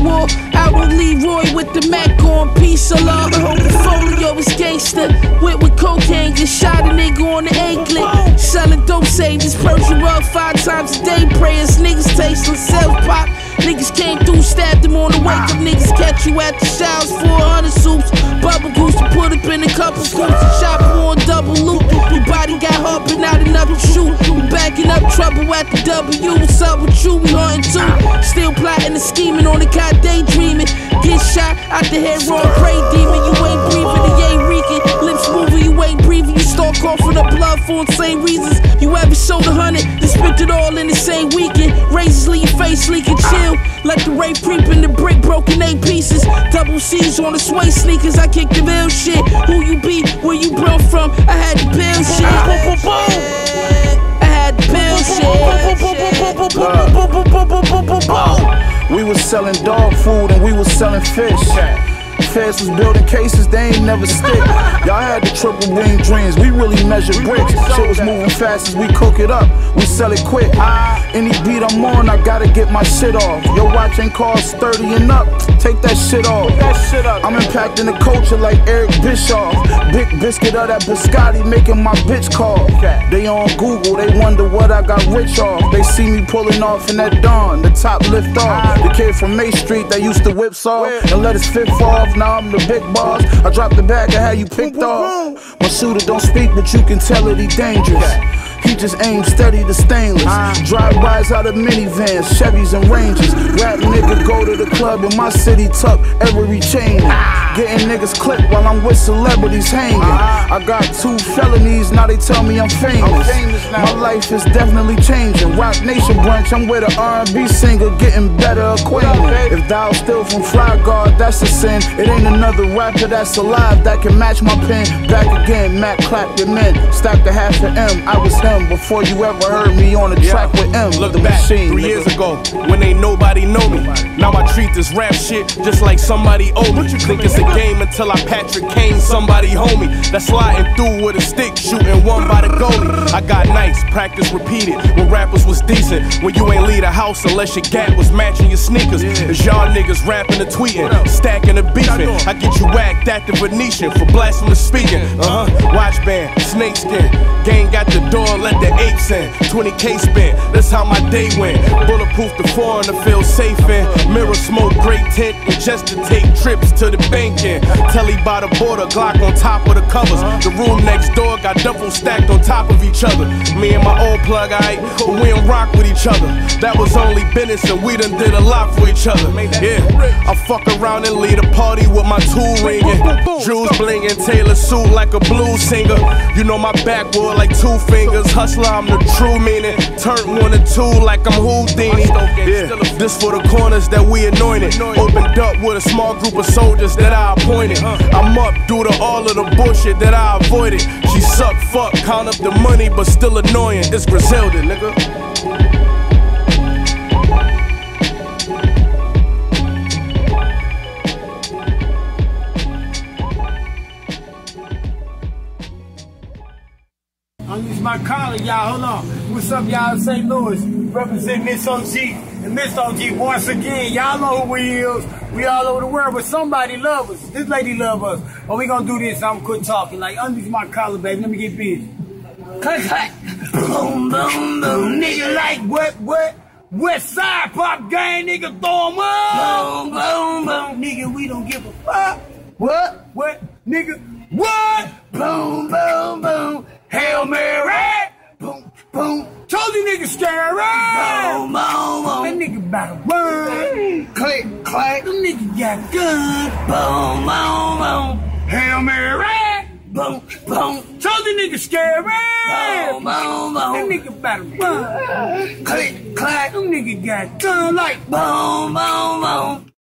war. Out on Leroy with the Mac on, peace of love. The whole portfolio is gangster. Went with cocaine, just shot a nigga on the A-clip. Selling dope saviors, Persian rug 5 times a day. Prayers, niggas tasteless, self pop. Niggas came through, stabbed him on the wake up. Niggas catch you at the showers, 400 soups. Bubble goose to put up in a couple scoops. Shop on double loop. Your body got hard, but not enough to shoot. You backing up trouble at the W. What's up with you? We hunting too. Still plotting and scheming on the cot, daydreaming. Get shot out the head, wrong, pray demon. You ain't breathing, you ain't reeking. Lips moving, you ain't breathing. You start coughing up blood for insane reasons. You ever sold 100, then spent it all in the same weekend. Razors leave your face leaking, chill. Let the rape creep in the brick, broken 8 pieces. Double C's on the sway sneakers, I kick the real shit. Who you be, where you brought from, I had the pill shit. I had the pill shit. We was selling dog food and we was selling fish. Feds was building cases, they ain't never stick. Y'all had the triple wing dreams, we really measure bricks. Shit was moving fast as we cook it up, we sell it quick. Any beat I'm on, I gotta get my shit off. Your watch ain't cost 30 and up, take that shit off. I'm impacting the culture like Eric Bischoff. Big biscuit of that biscotti, making my bitch call. They on Google, they wonder what I got rich off. They see me pulling off in that dawn, the top lift off. The kid from May Street that used to whip saw and let his fifth off. Now I'm the big boss. I dropped the bag and had you picked off. My shooter don't speak, but you can tell that he dangerous. He just aims steady to stainless. Drive-bys out of minivans, Chevys and Rangers. Rap nigga go to the club in my city, tuck every chain. Getting niggas clipped while I'm with celebrities hanging. I got 2 felonies, now they tell me I'm famous. My life is definitely changing. Rock Nation brunch, I'm with an R&B singer, getting better acquainted. If thou still from Fly Guard, that's a sin. It ain't another rapper that's alive that can match my pen. Back again, Mac clap your men, stacked a half an M. I was him before you ever heard me on the track with M. Look the back, machine, 3 years ago, when ain't nobody know me. Now I treat this rap shit just like somebody owe me. Think it's a game until I Patrick Kane somebody homie. That's sliding through with a stick, shooting one by the goalie. I got nice, practice repeated, when rappers was decent. When you ain't leave the house unless your gap was matching your sneakers. As y'all niggas rapping and tweeting, stacking and beefing. I get you whacked at the Venetian for blasphemous speaking. Watch band, snakeskin, gang got the door, let the apes in. 20K spent, that's how my day went. Bulletproof the foreign to feel safe in. Mirror smoke, great tent, and just to take trips to the bank in. Telly by the border, Glock on top of the covers. The room next door got duffel stacked on top of each other. Me and my old plug, aight, but we don't rock with each other. That was only business and we done did a lot for each other. Yeah, I fuck around and lead a party with my tool ringing. Jewels blinging, Taylor suit like a blues singer. You know my backwood like 2 fingers. Hustler, I'm the true meaning. Turn 1 to 2 like I'm Houdini. Yeah, this for the corners that we anointed. Opened up with a small group of soldiers that I appointed. I'm up due to all of the bullshit that I avoided. She suck, fuck, count up the money, but still annoying. It's Griselda, nigga. Unleash my collar, y'all. Hold on. What's up, y'all? St. Louis. Representing Miss OG. And Miss OG, once again, y'all know who we is. We all over the world, but somebody love us. This lady love us. But we gonna do this. I'm gonna quit talking. Like, unleash my collar, baby. Let me get busy. Clack, clack. Boom, boom, boom. Nigga like what? West Side Pop Gang, nigga, throw 'em up. Boom, boom, boom. Nigga, we don't give a fuck. What? Nigga, what? Boom, boom, boom. Hail Mary. Boom, boom. Told you niggas scary. Boom, boom, boom. That nigga about to run. Click, clack. Them niggas got guns. Boom, boom, boom. Hail Mary. Boom, boom. Told you niggas scary. Boom, boom, boom. That nigga about to run. Click, clack. Them niggas got guns like boom, boom, boom.